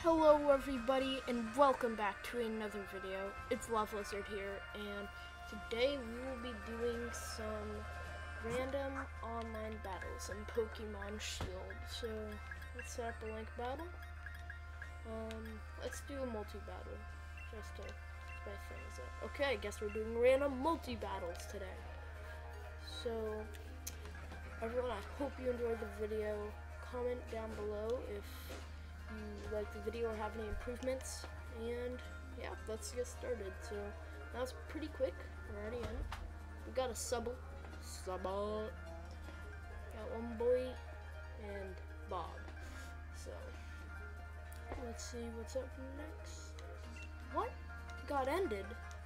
Hello everybody and welcome back to another video. It's Love Lizard here, and today we will be doing some random online battles in Pokemon Shield. So let's set up a link battle. Let's do a multi-battle just to spice things up. Okay, I guess we're doing random multi-battles today. So everyone, I hope you enjoyed the video. Comment down below if you like the video or have any improvements, and yeah, let's get started. So that was pretty quick. We're already in. We got a Subble, got one boy and Bob. So let's see what's up next. What got ended?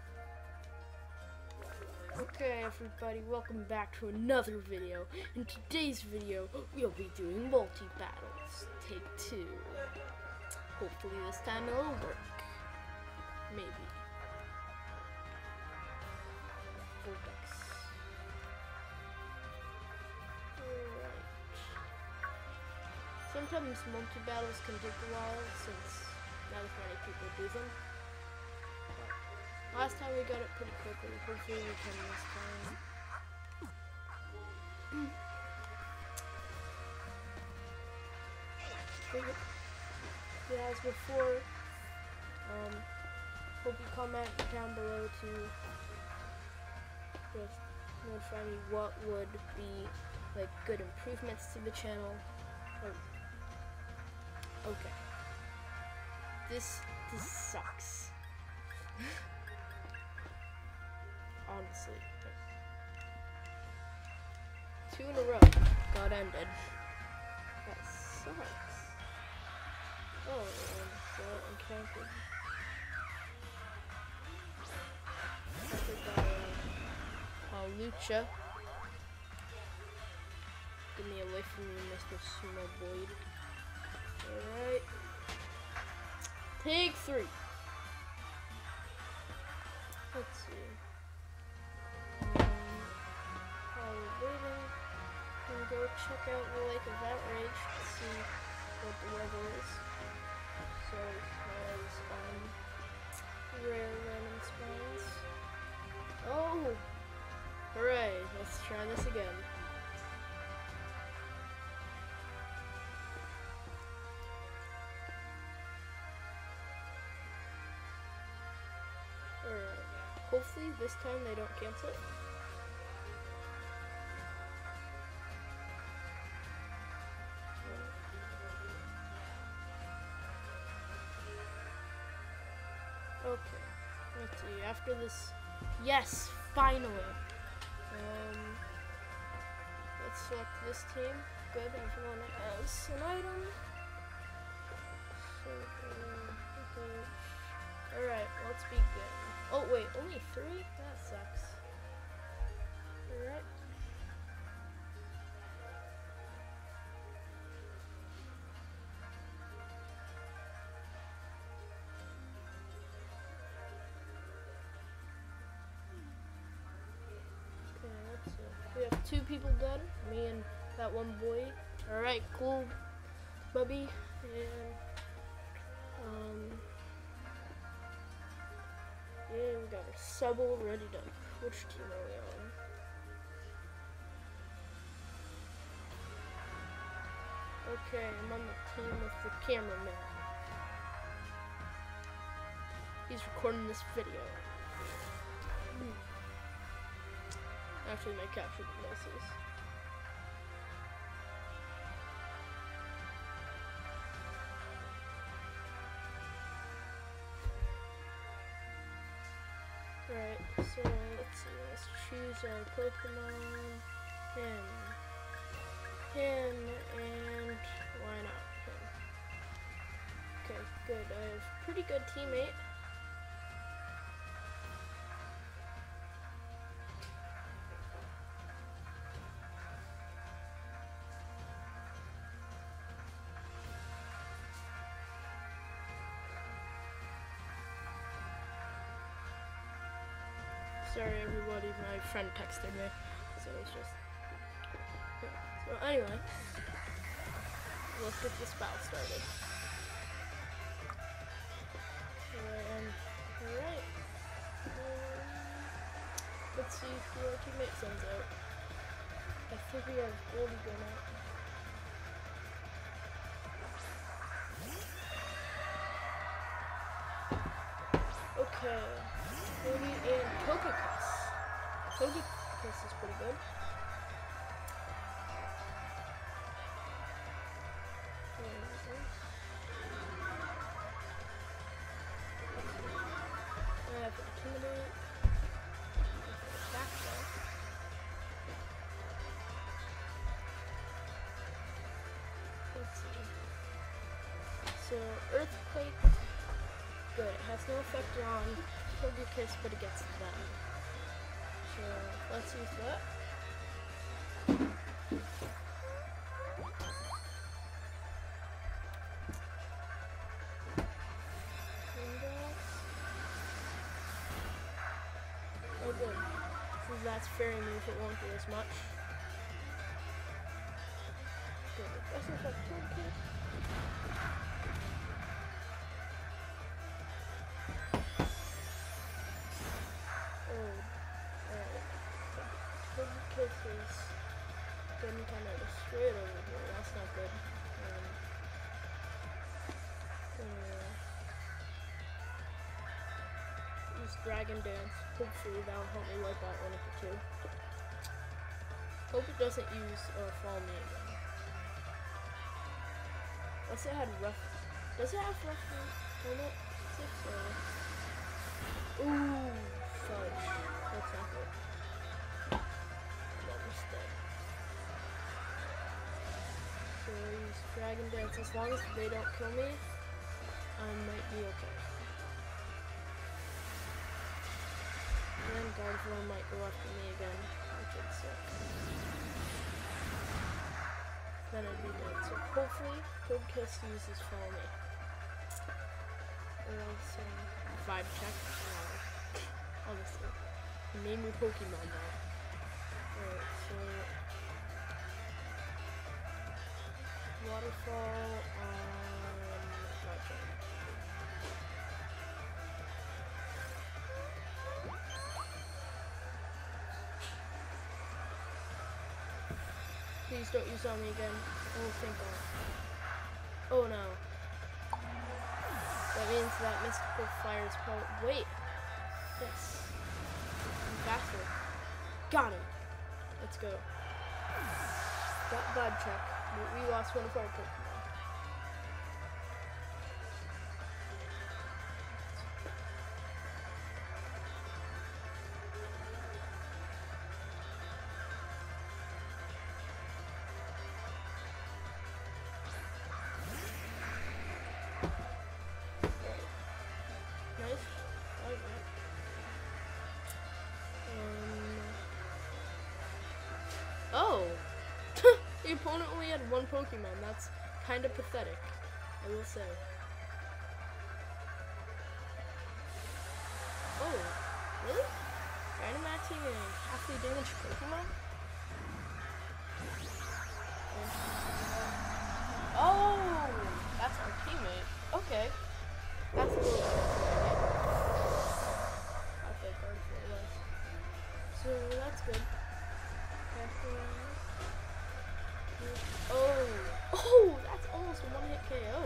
Okay everybody, welcome back to another video. In today's video, we'll be doing multi-battles. Take 2. Hopefully this time it'll work. Maybe. Vortex. Alright. Sometimes multi-battles can take a while since not as many people do them. Last time we got it pretty quickly. Hopefully we can this time. Yeah, as before, hope you comment down below to just notify me what would be like good improvements to the channel. Okay. This sucks. Honestly. 2 in a row got ended. That sucks. Oh, so encountered. Lucha. Get me away from you, Mr. Sumo Boyd. Alright. Take 3. Let's see. While we're waiting, I'm gonna go check out the Lake of Outrage to see what the level is. So it has rare random spawns. Oh! Hooray! Let's try this again. Alright. Hopefully this time they don't cancel it. Okay, let's see, after this, yes, finally, let's select this team. Good, everyone has an item. So, okay. Alright, let's begin. Oh wait, only 3? That sucks. Alright. We have 2 people dead, me and that one boy. Alright, cool, Bubby, and, yeah, we got our Subble ready to, which team are we on? Okay, I'm on the team with the cameraman. He's recording this video. Actually, my capture devices. Alright, so let's see, let's choose our Pokemon. Him, and why not him? Okay, good. I have a pretty good teammate. Sorry everybody, my friend texted me, so it's just... So anyway, let's get this battle started. Let's see who our teammate sends out. I think we have Goldie going out. Okay. Goldie and Togekiss. Togekiss is pretty good. I have Intimidate. Attack though. Let's see. So Earthquake, good. It has no effect on Togekiss, but it gets them. So let's use that. Oh good. Since that's fairy move, it won't do as much. Good. That's not like Togekiss. Togekiss is getting kind of destroyed over here. That's not good. Use Dragon Dance. Hopefully that'll help me wipe out one of the two. Hope it doesn't use Fall Me again. Unless it had Rough. Does it have Rough Helmet? If so. Ooh, fudge. That's not good. Almost dead. So I use Dragon Dance. As long as they don't kill me, I might be okay. And Gardevoir might go after me again, which would suck. Then I'd be dead. So hopefully, Togekiss uses Follow Me. Or else, Vibe Check. Honestly. Name your Pokemon now. Alright, so... Waterfall on... Vibe Check. Please don't use on me again. Oh, thank God. Oh no. That means that Mystical Fire is probably. Wait. Yes. I'm faster. Got him. Let's go. Got Vibe Check. We lost one of our Pokemon. Oh! The opponent only had one Pokemon. That's kind of pathetic, I will say. Oh, really? Dynamaxing a halfly damaged Pokemon? Oh! That's our teammate. Okay. That's a little bit. I think Gardevoir was. So that's good. Oh! Oh! That's almost a one-hit KO.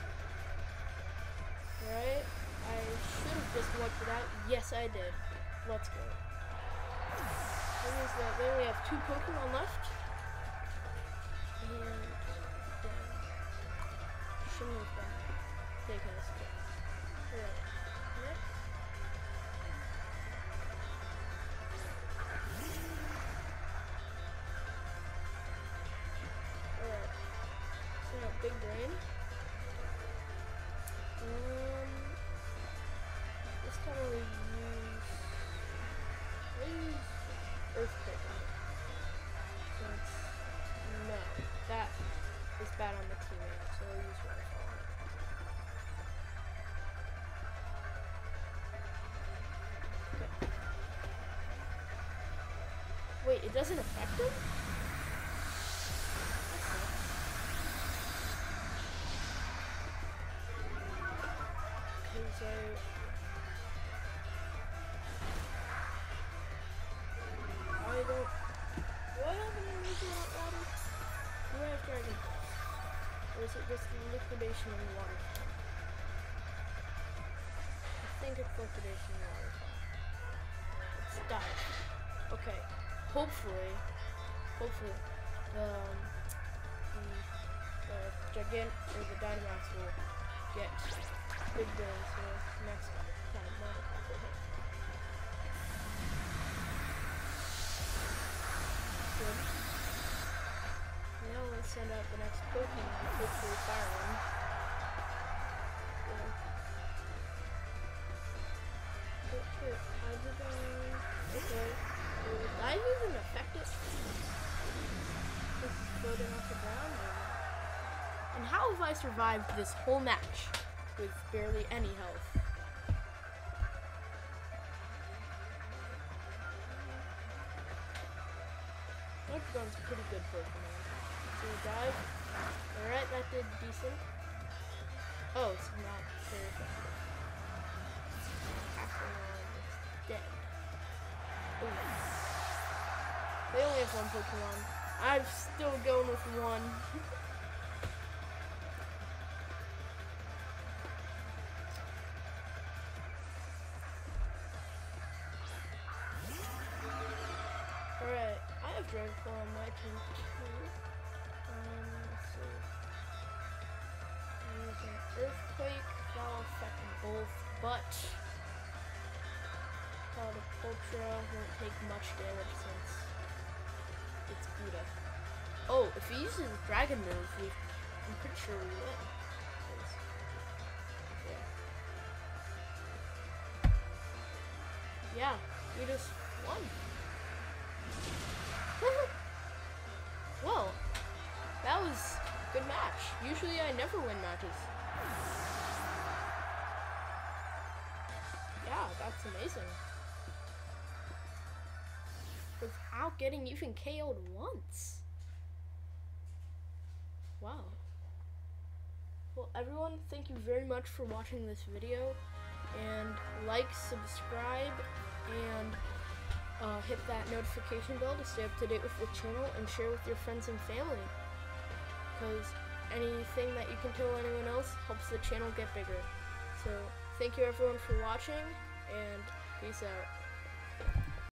Right? I should have just wiped it out. Yes, I did. Let's go. That means that we only have 2 Pokemon left. And shouldn't have done that. Take us. Alright. Next. Alright. So Big Brain. This time we use Earthquake on it. So it's no. That is bad on the teammate, so we'll use Waterfall on it. Okay. Wait, it doesn't affect him? just liquidation in the waterfall. I think it's liquidation in the waterfall. Let's dive. Okay. Hopefully, the Dynamax will get big brains for next time Monocock will hit. Good. Now let's send out the next Pokemon, hopefully Fire One. Okay, Hydreigon. Okay. Did I even affect it? This is floating off the ground. And how have I survived this whole match with barely any health? Hydreigon's a pretty good Pokemon. So we dive. Alright, that did decent. Oh, it's not very effective. It's dead. Ooh. They only have one Pokemon. I'm still going with one. Alright, I have Dragonfall on my team too. Let's see. I'm using Earthquake, that'll affect both, but Ultra won't take much damage since it's Buddha. Oh, if he uses Dragon Move, I'm pretty sure we win. Yeah, we just won. Well, that was a good match. Usually I never win matches. Yeah, that's amazing. Without getting even KO'd once. Wow. Well, everyone, thank you very much for watching this video. And like, subscribe, and hit that notification bell to stay up to date with the channel, and share with your friends and family. Because anything that you can tell anyone else helps the channel get bigger. So, thank you everyone for watching, and peace out.